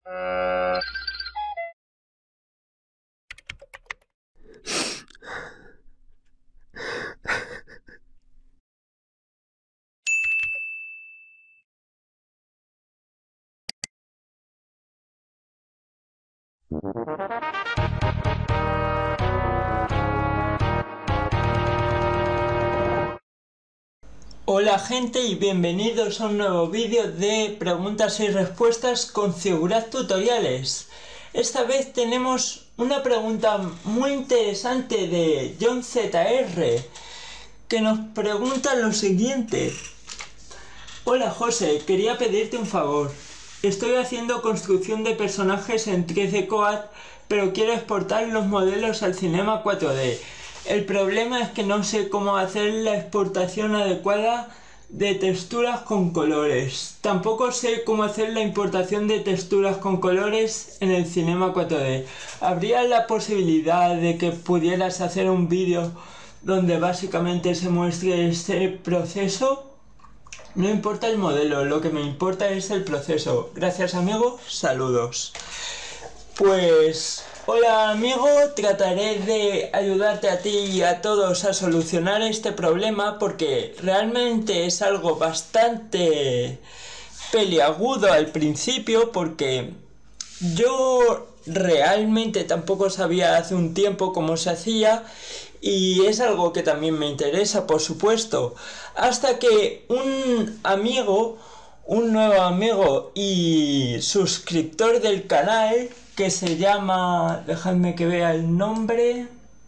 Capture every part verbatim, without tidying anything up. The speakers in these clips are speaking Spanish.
Hola gente y bienvenidos a un nuevo vídeo de preguntas y respuestas con Cigurat Tutoriales. Esta vez tenemos una pregunta muy interesante de John Z R que nos pregunta lo siguiente. Hola José, quería pedirte un favor. Estoy haciendo construcción de personajes en tres D Coat, pero quiero exportar los modelos al Cinema cuatro D. El problema es que no sé cómo hacer la exportación adecuada de texturas con colores. Tampoco sé cómo hacer la importación de texturas con colores en el Cinema cuatro D. ¿Habría la posibilidad de que pudieras hacer un vídeo donde básicamente se muestre este proceso? No importa el modelo, lo que me importa es el proceso. Gracias amigo, saludos. Pues... hola amigo, trataré de ayudarte a ti y a todos a solucionar este problema porque realmente es algo bastante peliagudo al principio, porque yo realmente tampoco sabía hace un tiempo cómo se hacía y es algo que también me interesa, por supuesto, hasta que un amigo, un nuevo amigo y suscriptor del canal, que se llama, dejadme que vea el nombre,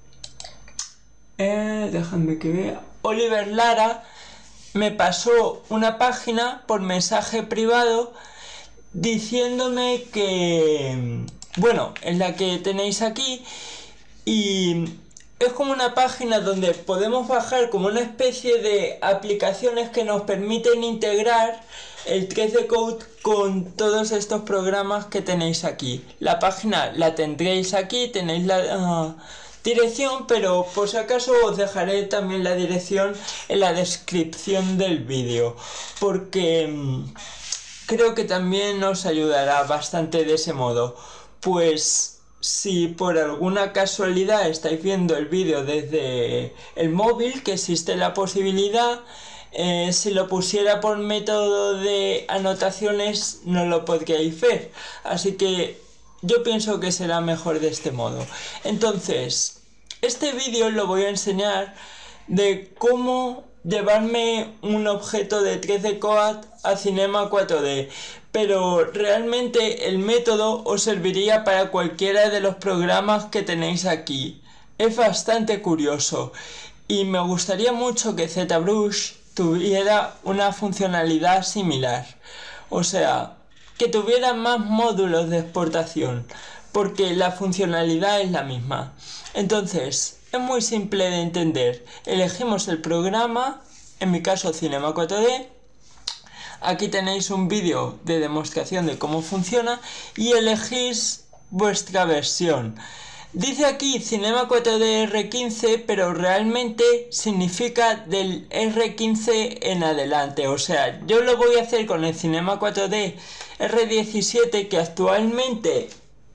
eh, dejadme que vea, Oliver Lara, me pasó una página por mensaje privado diciéndome que, bueno, es la que tenéis aquí, y es como una página donde podemos bajar como una especie de aplicaciones que nos permiten integrar el tres D Coat con todos estos programas que tenéis aquí. La página la tendréis aquí, tenéis la uh, dirección, pero por si acaso os dejaré también la dirección en la descripción del vídeo, porque um, creo que también os ayudará bastante de ese modo. Pues si por alguna casualidad estáis viendo el vídeo desde el móvil, que existe la posibilidad, Eh, si lo pusiera por método de anotaciones no lo podríais ver, así que yo pienso que será mejor de este modo. Entonces, este vídeo lo voy a enseñar de cómo llevarme un objeto de tres D Coat a Cinema cuatro D, pero realmente el método os serviría para cualquiera de los programas que tenéis aquí. Es bastante curioso y me gustaría mucho que ZBrush tuviera una funcionalidad similar, o sea, que tuviera más módulos de exportación, porque la funcionalidad es la misma. Entonces, es muy simple de entender. Elegimos el programa, en mi caso Cinema cuatro D, aquí tenéis un vídeo de demostración de cómo funciona y elegís vuestra versión. Dice aquí Cinema cuatro D R quince, pero realmente significa del R quince en adelante. O sea, yo lo voy a hacer con el Cinema cuatro D R diecisiete, que actualmente,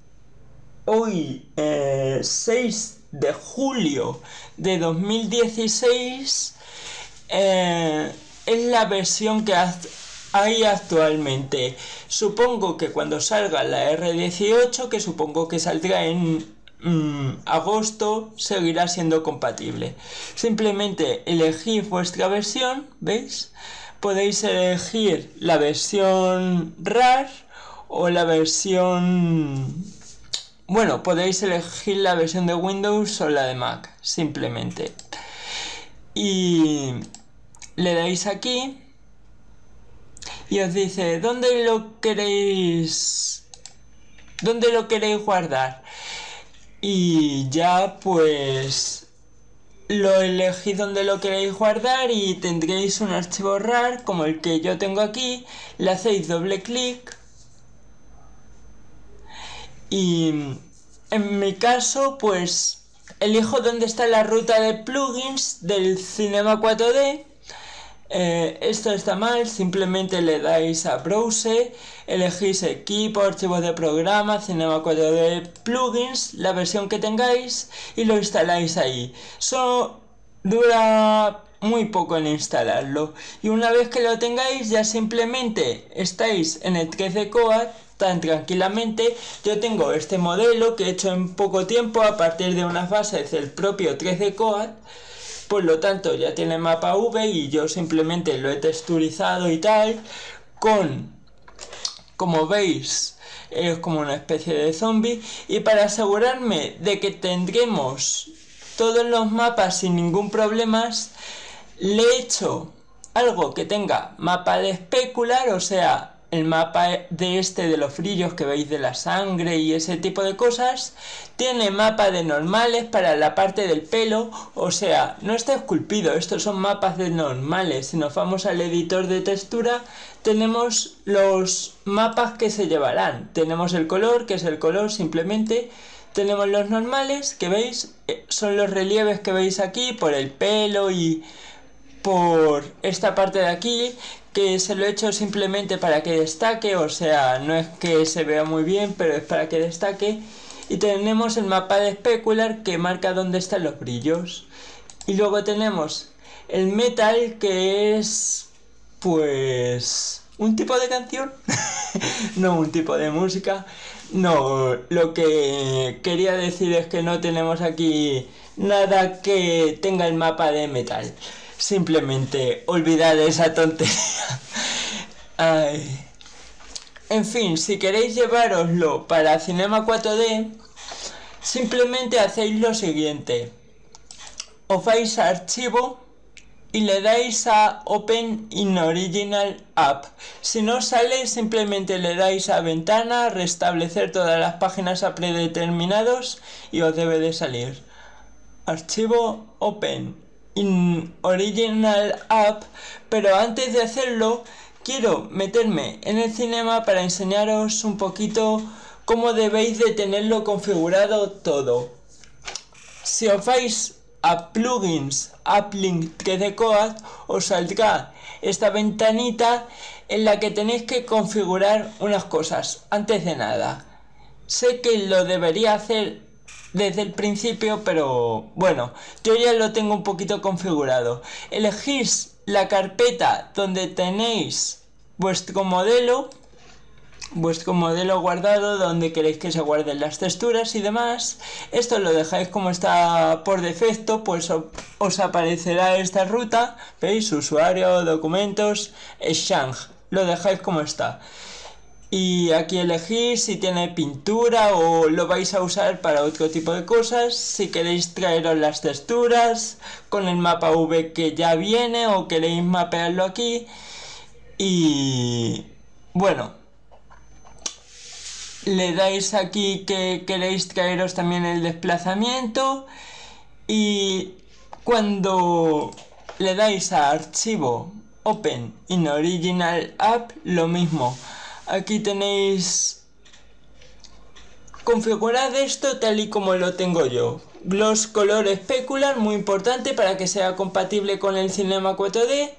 hoy, eh, seis de julio de dos mil dieciséis, eh, es la versión que hay actualmente. Supongo que cuando salga la R dieciocho, que supongo que saldrá en Mm, agosto, seguirá siendo compatible. Simplemente elegid vuestra versión, ¿veis? Podéis elegir la versión RAR o la versión... bueno, podéis elegir la versión de Windows o la de Mac, simplemente. Y le dais aquí y os dice ¿dónde lo queréis? ¿Dónde lo queréis guardar? Y ya pues lo elegís donde lo queréis guardar y tendréis un archivo RAR como el que yo tengo aquí. Le hacéis doble clic y en mi caso pues elijo dónde está la ruta de plugins del Cinema cuatro D Eh, esto está mal, simplemente le dais a Browse, elegís equipo, archivos de programa, Cinema cuatro D, plugins, la versión que tengáis y lo instaláis ahí. Eso dura muy poco en instalarlo y una vez que lo tengáis ya simplemente estáis en el trece Coat tan tranquilamente. Yo tengo este modelo que he hecho en poco tiempo a partir de unas bases del propio trece Coat. Por lo tanto ya tiene mapa V y yo simplemente lo he texturizado y tal, con, como veis, es como una especie de zombie. Y para asegurarme de que tendremos todos los mapas sin ningún problema, le he hecho algo que tenga mapa de especular, o sea, el mapa de este de los brillos que veis de la sangre y ese tipo de cosas. Tiene mapa de normales para la parte del pelo, o sea, no está esculpido, estos son mapas de normales. Si nos vamos al editor de textura, tenemos los mapas que se llevarán. Tenemos el color, que es el color simplemente. Tenemos los normales, que veis, son los relieves que veis aquí por el pelo y por esta parte de aquí, que se lo he hecho simplemente para que destaque, o sea, no es que se vea muy bien, pero es para que destaque. Y tenemos el mapa de especular que marca dónde están los brillos. Y luego tenemos el metal, que es, pues, un tipo de canción, no un tipo de música. No, lo que quería decir es que no tenemos aquí nada que tenga el mapa de metal. Simplemente olvidad esa tontería. Ay. En fin, si queréis llevároslo para Cinema cuatro D, simplemente hacéis lo siguiente. Os vais a archivo y le dais a Open in Original App. Si no sale, simplemente le dais a ventana, restablecer todas las páginas a predeterminados y os debe de salir. Archivo Open in Original App, pero antes de hacerlo quiero meterme en el cinema para enseñaros un poquito cómo debéis de tenerlo configurado todo. Si os vais a plugins, Uplink trece Coat, os saldrá esta ventanita en la que tenéis que configurar unas cosas. Antes de nada, sé que lo debería hacer desde el principio, pero bueno, yo ya lo tengo un poquito configurado. Elegís la carpeta donde tenéis vuestro modelo, vuestro modelo guardado, donde queréis que se guarden las texturas y demás. Esto lo dejáis como está por defecto, pues os aparecerá esta ruta, veis, usuario, documentos, Exchange, lo dejáis como está. Y aquí elegís si tiene pintura o lo vais a usar para otro tipo de cosas. Si queréis traeros las texturas con el mapa V que ya viene o queréis mapearlo aquí. Y bueno, le dais aquí que queréis traeros también el desplazamiento. Y cuando le dais a archivo Open in Original App, lo mismo. Aquí tenéis configurad esto tal y como lo tengo yo. Gloss Color Specular, muy importante para que sea compatible con el Cinema cuatro D.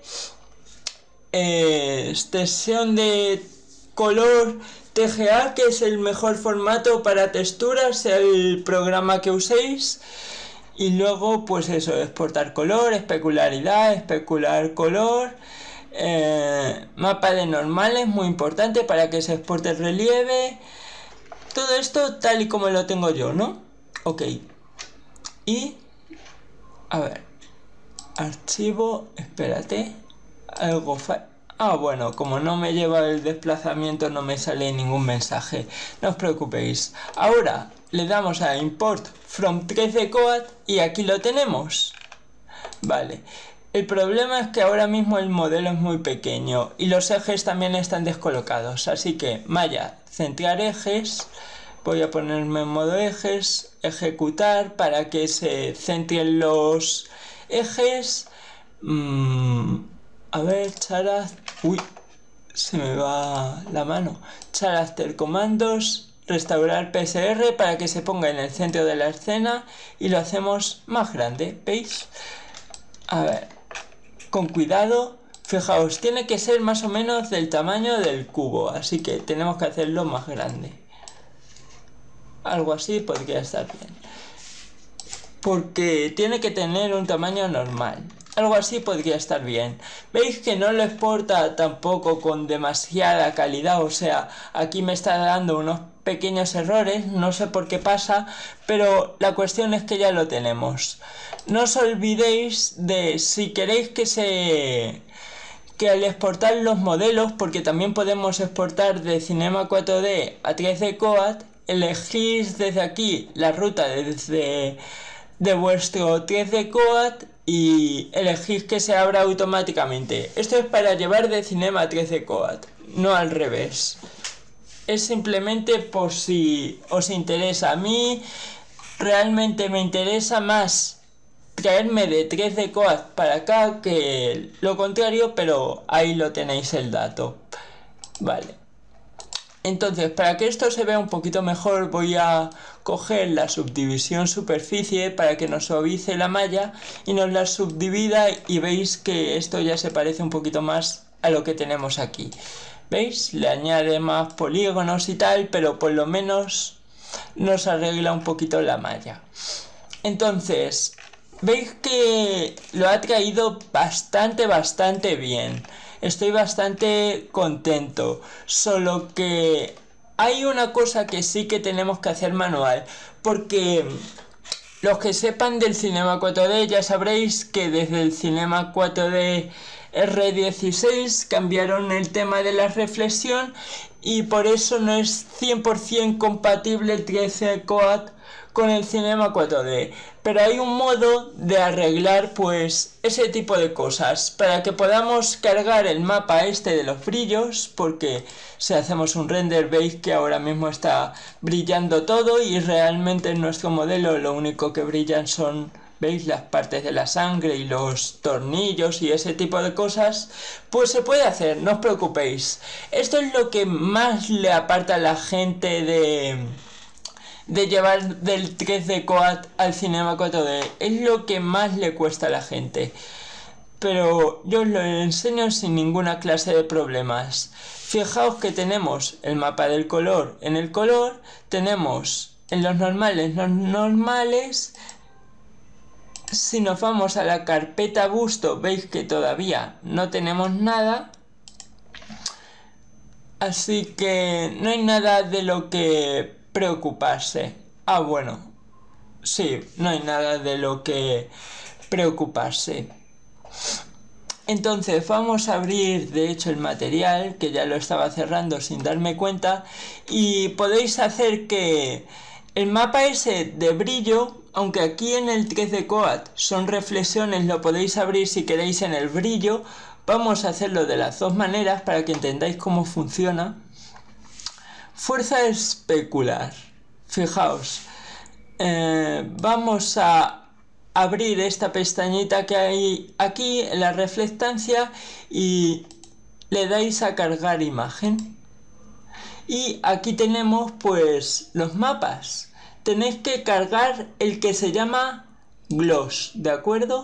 Eh, extensión de color T G A, que es el mejor formato para texturas, sea el programa que uséis. Y luego, pues eso, exportar color, especularidad, especular color. Eh, mapa de normales, muy importante para que se exporte el relieve. Todo esto tal y como lo tengo yo, ¿no? Ok. Y a ver, archivo, espérate, algo fa ah bueno, como no me lleva el desplazamiento no me sale ningún mensaje, no os preocupéis. Ahora le damos a import from trece Coat y aquí lo tenemos. Vale. El problema es que ahora mismo el modelo es muy pequeño y los ejes también están descolocados, así que malla, centrar ejes, voy a ponerme en modo ejes, ejecutar para que se centren los ejes. Mm, a ver, charas, uy, se me va la mano. Character comandos, restaurar P S R para que se ponga en el centro de la escena y lo hacemos más grande, ¿veis? A ver. Con cuidado, Fijaos, tiene que ser más o menos del tamaño del cubo, así que tenemos que hacerlo más grande. Algo así podría estar bien. Porque tiene que tener un tamaño normal. Algo así podría estar bien. Veis que no lo exporta tampoco con demasiada calidad. O sea, aquí me está dando unos pequeños errores. No sé por qué pasa. Pero la cuestión es que ya lo tenemos. No os olvidéis de, si queréis que se... que al exportar los modelos, porque también podemos exportar de Cinema cuatro D a tres D Coat, elegís desde aquí la ruta desde de vuestro tres D Coat y elegís que se abra automáticamente. Esto es para llevar de Cinema a tres D Coat, no al revés. Es simplemente por si os interesa. A mí realmente me interesa más traerme de tres D Coat para acá que lo contrario, pero ahí lo tenéis el dato. Vale. Entonces, para que esto se vea un poquito mejor, voy a coger la subdivisión superficie para que nos suavice la malla y nos la subdivida, y veis que esto ya se parece un poquito más a lo que tenemos aquí. ¿Veis? Le añade más polígonos y tal, pero por lo menos nos arregla un poquito la malla. Entonces, veis que lo ha traído bastante, bastante bien. Estoy bastante contento, solo que hay una cosa que sí que tenemos que hacer manual, porque los que sepan del Cinema cuatro D ya sabréis que desde el Cinema cuatro D R dieciséis cambiaron el tema de la reflexión y por eso no es cien por cien compatible el tres D Coat con el Cinema cuatro D, pero hay un modo de arreglar pues ese tipo de cosas para que podamos cargar el mapa este de los brillos, porque si hacemos un render veis que ahora mismo está brillando todo y realmente en nuestro modelo lo único que brillan son, veis, las partes de la sangre y los tornillos y ese tipo de cosas. Pues se puede hacer, no os preocupéis. Esto es lo que más le aparta a la gente de... de llevar del tres D Coat al Cinema cuatro D. Es lo que más le cuesta a la gente, pero yo os lo enseño sin ninguna clase de problemas. Fijaos que tenemos el mapa del color en el color, tenemos en los normales los normales. Si nos vamos a la carpeta busto, veis que todavía no tenemos nada, así que no hay nada de lo que preocuparse. Ah, bueno, sí, no hay nada de lo que preocuparse. Entonces vamos a abrir de hecho el material, que ya lo estaba cerrando sin darme cuenta, y podéis hacer que el mapa ese de brillo, aunque aquí en el tres D Coat son reflexiones, lo podéis abrir si queréis en el brillo. Vamos a hacerlo de las dos maneras para que entendáis cómo funciona. Fuerza especular. Fijaos, eh, vamos a abrir esta pestañita que hay aquí en la reflectancia y le dais a cargar imagen. Y aquí tenemos pues los mapas. Tenéis que cargar el que se llama gloss, ¿de acuerdo?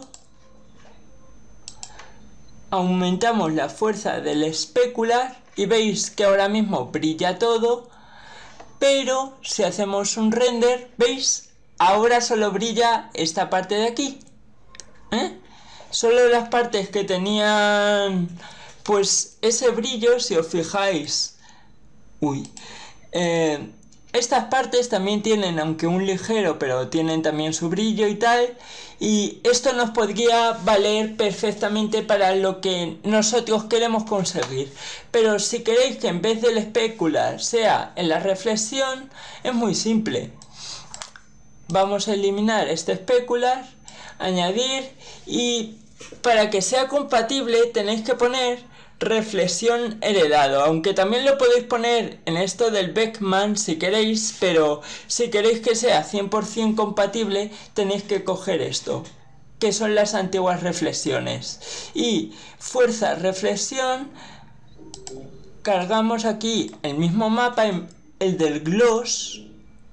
Aumentamos la fuerza del especular y veis que ahora mismo brilla todo, pero si hacemos un render, ¿veis? Ahora solo brilla esta parte de aquí, ¿eh? Solo las partes que tenían pues ese brillo, si os fijáis, uy, eh, estas partes también tienen, aunque un ligero, pero tienen también su brillo y tal, y esto nos podría valer perfectamente para lo que nosotros queremos conseguir. Pero si queréis que en vez del especular sea en la reflexión, es muy simple. Vamos a eliminar este especular, añadir, y para que sea compatible tenéis que poner reflexión heredado, aunque también lo podéis poner en esto del Beckman si queréis, pero si queréis que sea cien por cien compatible tenéis que coger esto, que son las antiguas reflexiones. Y fuerza reflexión, cargamos aquí el mismo mapa, el del gloss,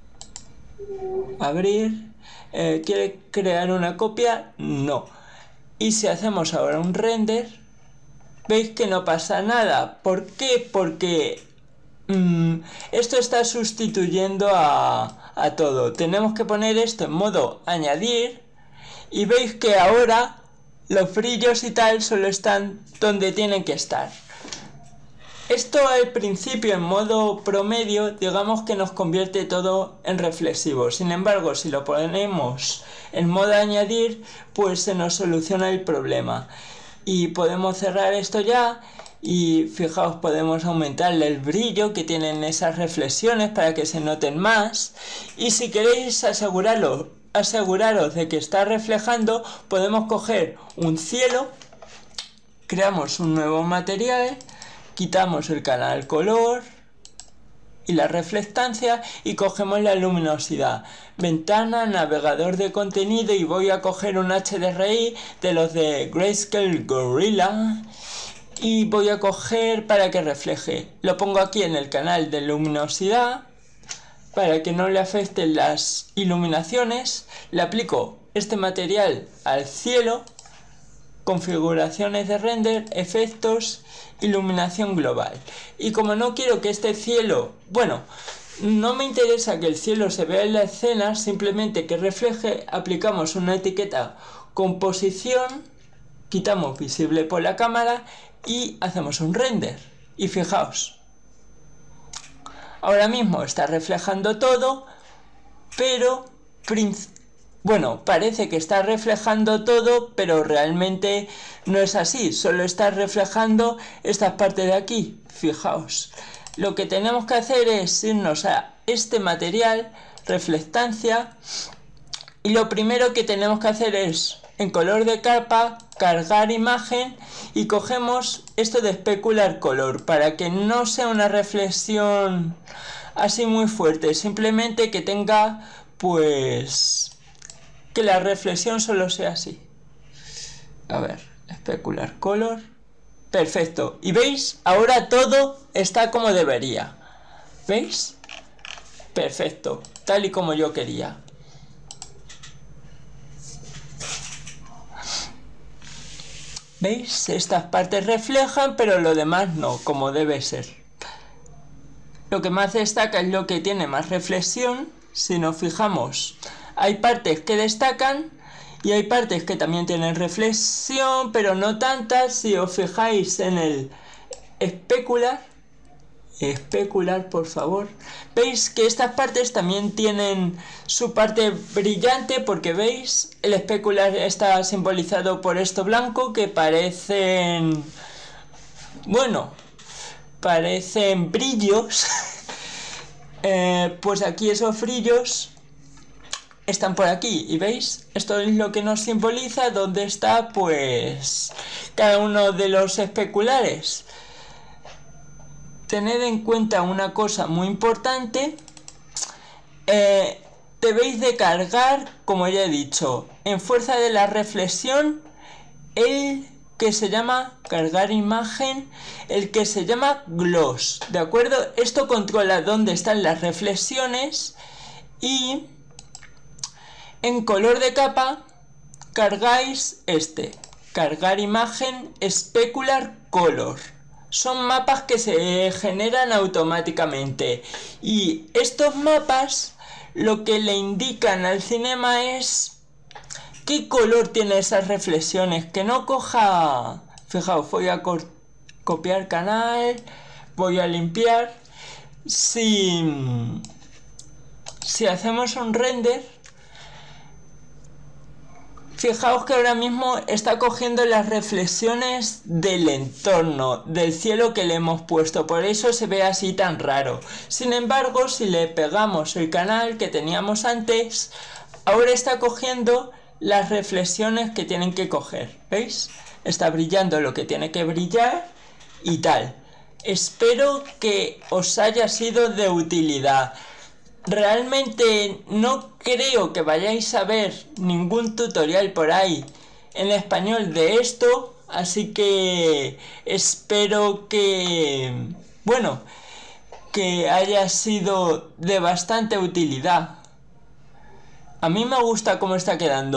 abrir, eh, ¿quiere crear una copia? No. Y si hacemos ahora un render, veis que no pasa nada. ¿Por qué? Porque mmm, esto está sustituyendo a, a todo. Tenemos que poner esto en modo añadir y veis que ahora los brillos y tal solo están donde tienen que estar. Esto al principio en modo promedio, digamos que nos convierte todo en reflexivo. Sin embargo, si lo ponemos en modo añadir, pues se nos soluciona el problema. Y podemos cerrar esto ya y fijaos, podemos aumentarle el brillo que tienen esas reflexiones para que se noten más. Y si queréis asegurarlo, aseguraros de que está reflejando, podemos coger un cielo, creamos un nuevo material, quitamos el canal color y la reflectancia y cogemos la luminosidad. Ventana, navegador de contenido y voy a coger un H D R I de los de Grayscale Gorilla y voy a coger para que refleje. Lo pongo aquí en el canal de luminosidad para que no le afecten las iluminaciones. Le aplico este material al cielo, configuraciones de render, efectos, iluminación global. Y como no quiero que este cielo, bueno, no me interesa que el cielo se vea en la escena, simplemente que refleje, aplicamos una etiqueta composición, quitamos visible por la cámara y hacemos un render. Y fijaos, ahora mismo está reflejando todo, pero bueno, parece que está reflejando todo, pero realmente no es así, solo está reflejando esta parte de aquí. Fijaos, lo que tenemos que hacer es irnos a este material, reflectancia, y lo primero que tenemos que hacer es, en color de capa, cargar imagen y cogemos esto de especular color, para que no sea una reflexión así muy fuerte, simplemente que tenga, pues, que la reflexión solo sea así. A ver, especular color. Perfecto. Y veis, ahora todo está como debería. ¿Veis? Perfecto. Tal y como yo quería. ¿Veis? Estas partes reflejan, pero lo demás no, como debe ser. Lo que más destaca es lo que tiene más reflexión. Si nos fijamos, hay partes que destacan y hay partes que también tienen reflexión, pero no tantas. Si os fijáis en el especular, especular por favor, veis que estas partes también tienen su parte brillante, porque veis, el especular está simbolizado por esto blanco que parecen, bueno, parecen brillos. eh, pues aquí esos brillos están por aquí, y veis, esto es lo que nos simboliza dónde está, pues, cada uno de los especulares. Tened en cuenta una cosa muy importante, eh, debéis de cargar, como ya he dicho, en fuerza de la reflexión, el que se llama cargar imagen, el que se llama gloss, ¿de acuerdo? Esto controla dónde están las reflexiones. Y en color de capa cargáis este, cargar imagen, specular color. Son mapas que se generan automáticamente, y estos mapas lo que le indican al cinema es qué color tiene esas reflexiones, que no coja, fijaos, voy a co copiar canal, voy a limpiar. Si, si hacemos un render, fijaos que ahora mismo está cogiendo las reflexiones del entorno, del cielo que le hemos puesto, por eso se ve así tan raro. Sin embargo, si le pegamos el canal que teníamos antes, ahora está cogiendo las reflexiones que tienen que coger, ¿veis? Está brillando lo que tiene que brillar y tal. Espero que os haya sido de utilidad. Realmente no creo que vayáis a ver ningún tutorial por ahí en español de esto, así que espero que, bueno, que haya sido de bastante utilidad. A mí me gusta cómo está quedando.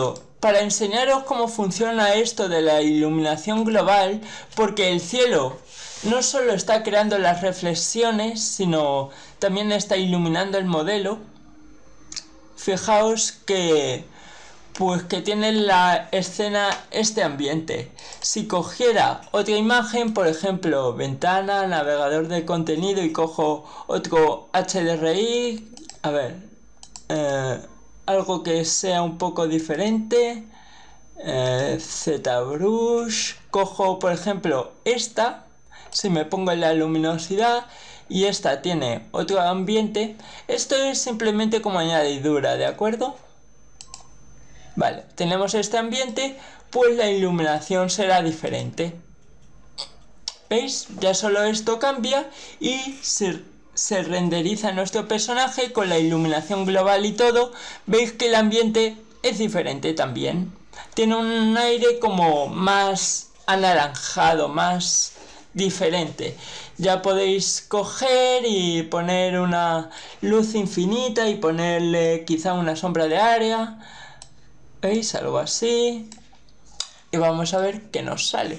para enseñaros cómo funciona esto de la iluminación global, porque el cielo no solo está creando las reflexiones, sino también está iluminando el modelo. Fijaos que pues que tiene la escena este ambiente. Si cogiera otra imagen, por ejemplo, ventana, navegador de contenido, y cojo otro H D R I, a ver, eh, algo que sea un poco diferente, eh, ZBrush, cojo por ejemplo esta, si me pongo en la luminosidad, y esta tiene otro ambiente, esto es simplemente como añadidura, ¿de acuerdo? Vale, tenemos este ambiente, pues la iluminación será diferente. ¿Veis? Ya solo esto cambia y se, se renderiza nuestro personaje con la iluminación global y todo. Veis que el ambiente es diferente también. Tiene un aire como más anaranjado, más diferente. Ya podéis coger y poner una luz infinita y ponerle quizá una sombra de área. ¿Veis? Algo así. Y vamos a ver qué nos sale.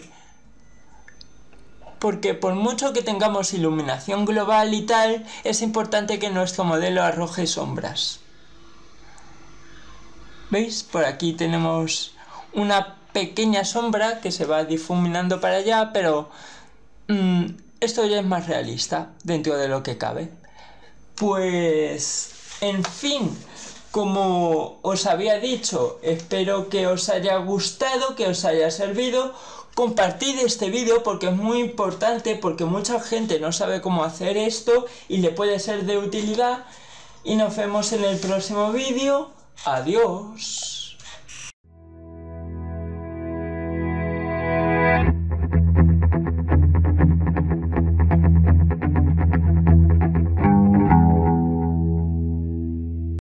Porque por mucho que tengamos iluminación global y tal, es importante que nuestro modelo arroje sombras. ¿Veis? Por aquí tenemos una pequeña sombra que se va difuminando para allá, pero mmm, esto ya es más realista dentro de lo que cabe. Pues, en fin, como os había dicho, espero que os haya gustado, que os haya servido. Compartid este vídeo porque es muy importante, porque mucha gente no sabe cómo hacer esto y le puede ser de utilidad. Y nos vemos en el próximo vídeo. Adiós.